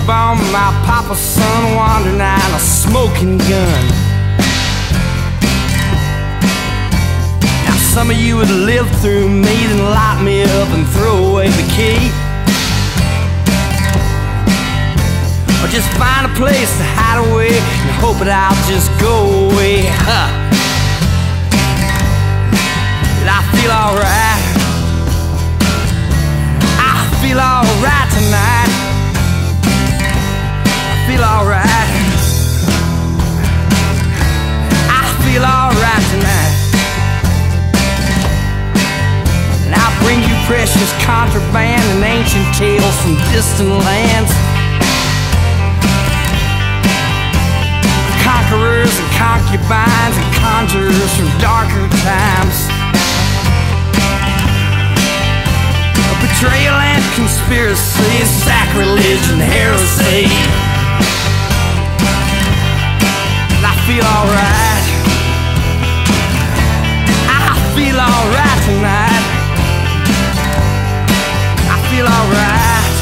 bomb, my papa's son wandering out a smoking gun. Now some of you would live through me, then lock me up and throw away the key. Or just find a place to hide away and hope that I'll just go away. Did I feel alright? I feel alright tonight. I feel alright. I feel alright tonight. And I'll bring you precious contraband and ancient tales from distant lands. Conquerors and concubines and conjurers from darker times. A betrayal and conspiracy, sacrilege and heresy. And I feel alright. I feel alright tonight. I feel alright.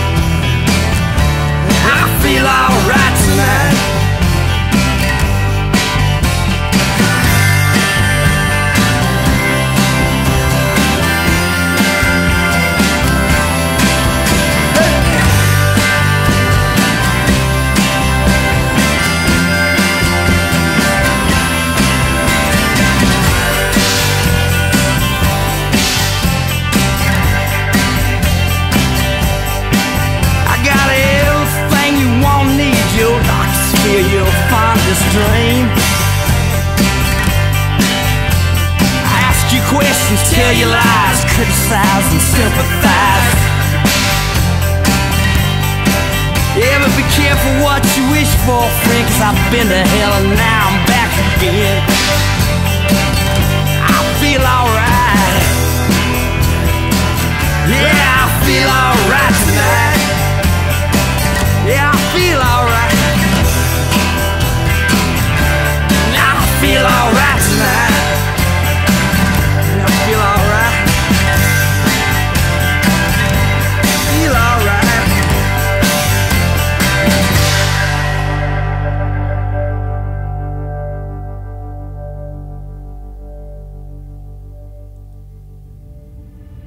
I feel alright tonight. Your fondest dream. I ask you questions, tell you lies, criticize and sympathize. Yeah, but be careful what you wish for, friend, 'cause I've been to hell and now I'm back again. I feel alright. Yeah, I feel alright tonight.